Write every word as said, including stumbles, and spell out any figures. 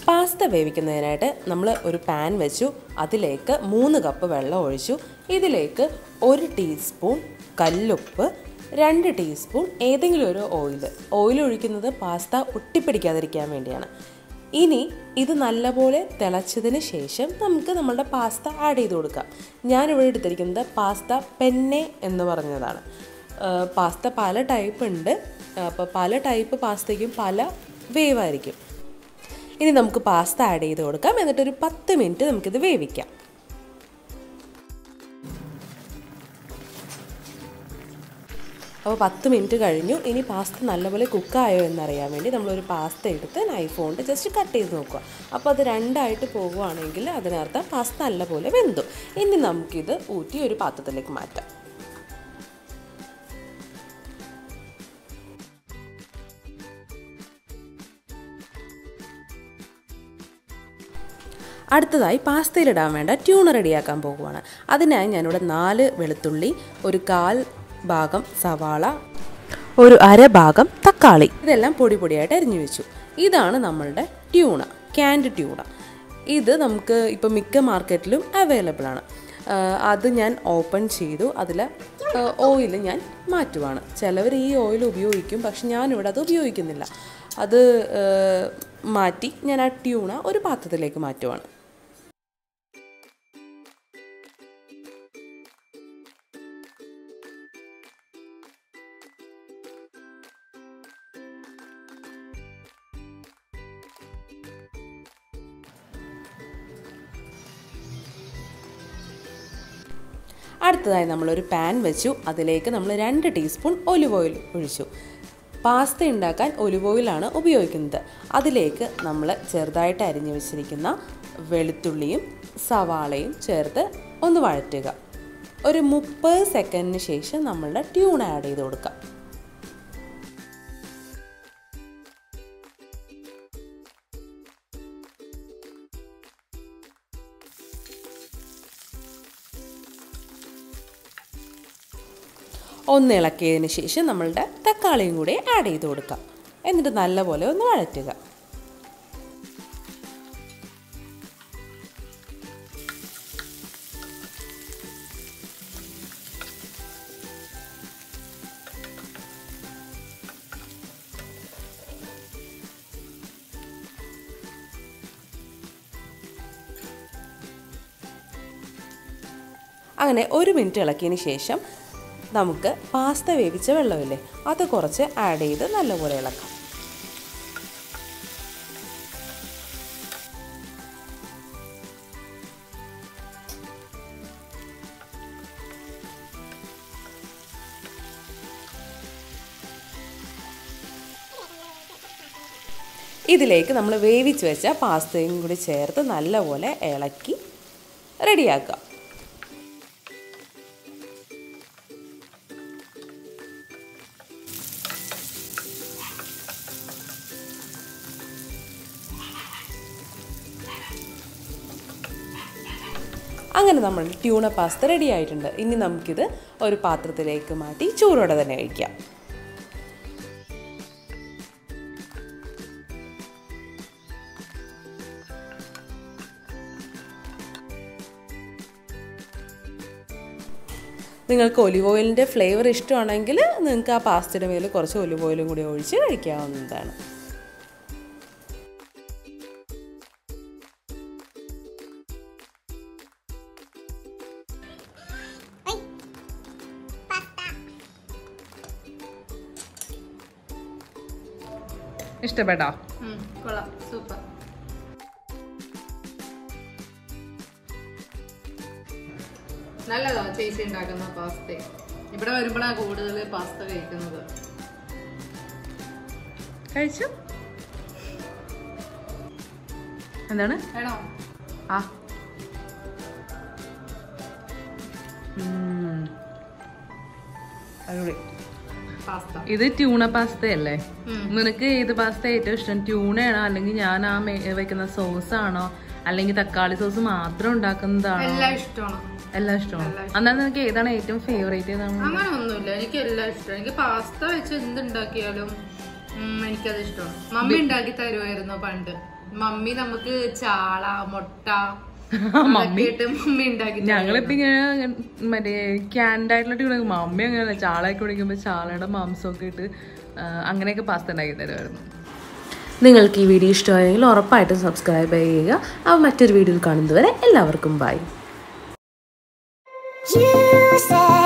Pasta വേവിക്കുന്നതിനായിട്ട് നമ്മൾ ഒരു pan വെച്ചു. അതിലേക്ക് മൂന്ന് കപ്പ് വെള്ളം ഒഴിച്ചു. ഇതിലേക്ക് ഒരു ടീസ്പൂൺ കല്ലുപ്പ്, രണ്ട് ടീസ്പൂൺ ഏതെങ്കിലും ഒരു ഓയിൽ. ഓയിൽ ഒഴിക്കുന്നത് പാസ്ത ഒട്ടിപ്പിടിക്കാതിരിക്കാൻ വേണ്ടിയാണ്. ഇനി ഇത് നല്ലപോലെ തിളച്ചതിന് ശേഷം നമുക്ക് നമ്മളുടെ പാസ്ത ആഡ് ചെയ്ത് കൊടുക്കാം. ഞാനിവിടെ എടുത്തിരിക്കുന്നത് പാസ്ത പെന്നെ എന്ന് പറഞ്ഞതാണ്. പാസ്ത പല ടൈപ്പ് ഉണ്ട്. അപ്പോൾ പല ടൈപ്പ് പാസ്തയ്ക്കും പല വേവായിരിക്കും. ഇനി നമുക്ക് പാസ്ത ആഡ് ചെയ്ത് കൊടുക്കാം. എന്നിട്ടൊരു പത്ത് മിനിറ്റ് നമുക്കിത് വേവിക്കാം. അപ്പോൾ പത്ത് മിനിറ്റ് കഴിഞ്ഞു. ഇനി പാസ്ത നല്ലപോലെ കുക്കായോ എന്നറിയാൻ വേണ്ടി നമ്മളൊരു പാസ്ത എടുത്ത് നൈഫ് കൊണ്ട് ജസ്റ്റ് കട്ട് ചെയ്ത് നോക്കുക. അപ്പോൾ അത് രണ്ടായിട്ട് പോകുവാണെങ്കിൽ അതിനർത്ഥം പാസ്ത നല്ലപോലെ വെന്തു. ഇനി നമുക്കിത് ഊറ്റി ഒരു പാത്രത്തിലേക്ക് മാറ്റാം. അടുത്തതായി പാസ്തയിലിടാൻ വേണ്ട ട്യൂണ റെഡിയാക്കാൻ പോകുവാണ്. അതിനായി ഞാനിവിടെ നാല് വെളുത്തുള്ളി, ഒരു കാൽ ഭാഗം സവാള, ഒരു അര ഭാഗം തക്കാളി ഇതെല്ലാം പൊടി പൊടിയായിട്ട് അരിഞ്ഞു വെച്ചു. ഇതാണ് നമ്മളുടെ ട്യൂണ, ക്യാൻഡ് ട്യൂണ. ഇത് നമുക്ക് ഇപ്പോൾ മിക്ക മാർക്കറ്റിലും അവൈലബിൾ ആണ്. അത് ഞാൻ ഓപ്പൺ ചെയ്തു. അതിൽ ഓയിൽ ഞാൻ മാറ്റുവാണ്. ചിലവർ ഈ ഓയിൽ ഉപയോഗിക്കും, പക്ഷെ ഞാനിവിടെ അത് ഉപയോഗിക്കുന്നില്ല. അത് മാറ്റി ഞാൻ ആ ട്യൂണ ഒരു പാത്രത്തിലേക്ക് മാറ്റുവാണ്. അടുത്തതായി നമ്മളൊരു പാൻ വെച്ചു. അതിലേക്ക് നമ്മൾ രണ്ട് ടീസ്പൂൺ ഒലിവ് ഓയിൽ ഒഴിച്ചു. പാസ്ത ഉണ്ടാക്കാൻ ഒലിവ് ഓയിലാണ് ഉപയോഗിക്കുന്നത്. അതിലേക്ക് നമ്മൾ ചെറുതായിട്ട് അരിഞ്ഞു വെച്ചിരിക്കുന്ന വെളുത്തുള്ളിയും സവാളയും ചേർത്ത് ഒന്ന് വഴറ്റുക. ഒരു മുപ്പത് സെക്കൻഡിന് ശേഷം നമ്മളുടെ ട്യൂണ ആഡ് ചെയ്ത് കൊടുക്കാം. ഒന്ന് ഇളക്കിയതിന് ശേഷം നമ്മളുടെ തക്കാളിയും കൂടി ആഡ് ചെയ്ത് കൊടുക്കാം. എന്നിട്ട് നല്ലപോലെ ഒന്ന് വഴറ്റുക. അങ്ങനെ ഒരു മിനിറ്റ് ഇളക്കിയതിന് ശേഷം നമുക്ക് പാസ്ത വേവിച്ച വെള്ളമില്ലേ, അത് കുറച്ച് ആഡ് ചെയ്ത് നല്ലപോലെ ഇളക്കാം. ഇതിലേക്ക് നമ്മൾ വേവിച്ച് വെച്ച പാസ്തയും കൂടി ചേർത്ത് നല്ലപോലെ ഇളക്കി റെഡിയാക്കുക. അങ്ങനെ നമ്മൾ ട്യൂണ പാസ്ത റെഡി ആയിട്ടുണ്ട്. ഇനി നമുക്കിത് ഒരു പാത്രത്തിലേക്ക് മാറ്റി ചൂടോടെ തന്നെ കഴിക്കാം. നിങ്ങൾക്ക് ഒലിവ് ഓയിലിൻ്റെ ഫ്ലേവർ ഇഷ്ടമാണെങ്കിൽ നിങ്ങൾക്ക് ആ പാസ്തയുടെ മേൽ കുറച്ച് ഒലിവ് ഓയിലും കൂടി ഒഴിച്ച് കഴിക്കാവുന്നതാണ്. ഇഷ്ടപ്പെട്ടോ? കൊള്ളാം, സൂപ്പർ. നല്ലതാ ചേച്ചി ഉണ്ടാക്കുന്ന പാസ്ത. ഇവിടെ വരുമ്പോഴാണ് കൂടുതൽ പാസ്ത കഴിക്കുന്നത്. കഴിച്ചു? എന്താണ് വേണോ? ആ അടിപൊളി. ഇത് ട്യൂണ പാസ്ത അല്ലേ? നിനക്ക് ഏത് പാസ്ത ഏറ്റവും ഇഷ്ടം? ട്യൂണയാണോ അല്ലെങ്കിൽ ഞാൻ ആ വെക്കുന്ന സോസ് ആണോ അല്ലെങ്കിൽ തക്കാളി സോസ് മാത്രം ഉണ്ടാക്കുന്നതാണോ? എല്ലാം ഇഷ്ടമാണ്. എല്ലാം ഇഷ്ടമാണ്. അന്നാലും നിനക്ക് ഏതാണ് ഏറ്റവും ഫേവറേറ്റ്? ഏതാണ്? അങ്ങനെ ഒന്നുമില്ല, എനിക്ക് എല്ലാം ഇഷ്ടമാണ്. എനിക്ക് പാസ്ത വെച്ച് എന്തുണ്ടാക്കിയാലും എനിക്കത് ഇഷ്ടമാണ്. മമ്മി ഉണ്ടാക്കി തരുമായിരുന്നു പണ്ട്. മമ്മി നമുക്ക് ചാള മുട്ട മമ്മി മമ്മി ഉണ്ടാക്കി ഞങ്ങളിപ്പോ ഇങ്ങനെ മറ്റേ ക്യാൻഡ് ആയിട്ടുള്ള കുടിക്കും. മമ്മി അങ്ങനെയല്ല, ചാളയൊക്കെ കുടിക്കുമ്പോ ചാളയുടെ മാംസമൊക്കെ ഇട്ട് അങ്ങനെയൊക്കെ പാസ്ത ഉണ്ടാക്കി തരുമായിരുന്നു. നിങ്ങൾക്ക് ഈ വീഡിയോ ഇഷ്ടമായെങ്കിൽ ഉറപ്പായിട്ടും സബ്സ്ക്രൈബ് ചെയ്യുക. അപ്പോൾ മറ്റൊരു വീഡിയോയിൽ കാണുന്നതുവരെ എല്ലാവർക്കും ബൈ.